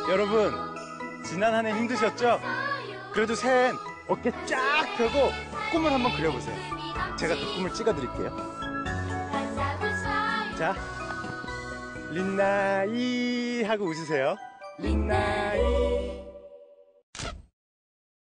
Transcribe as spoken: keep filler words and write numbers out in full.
여러분, 지난 한 해 힘드셨죠? 그래도 새해엔 어깨 쫙 펴고 꿈을 한번 그려보세요. 제가 그 꿈을 찍어드릴게요. 자, 린나이 하고 웃으세요. 린나이.